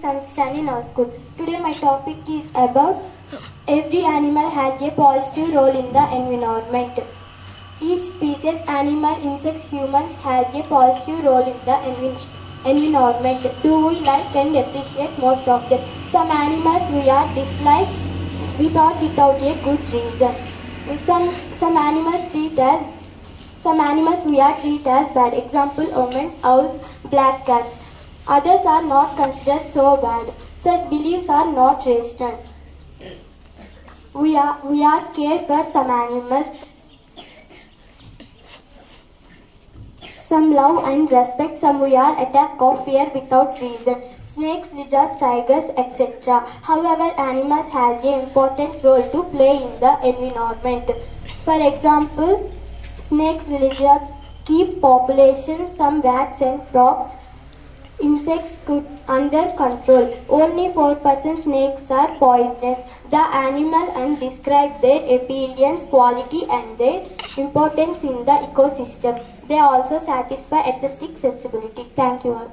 7th standard in our school. Today my topic is about every animal has a positive role in the environment. Each species, animal, insects, humans has a positive role in the environment. Do we like and appreciate most of them? Some animals we are dislike without a good reason. Some animals we are treat as bad. Example, omens, owls, black cats. Others are not considered so bad. Such beliefs are not rational. We are care for some animals. Some love and respect, some we are attack or fear without reason. Snakes, lizards, tigers, etc. However, animals has an important role to play in the environment. For example, snakes, lizards keep population, some rats and frogs, insects could under control. Only 4% snakes are poisonous. The animal and describe their appearance, quality and their importance in the ecosystem. They also satisfy aesthetic sensibility. Thank you all.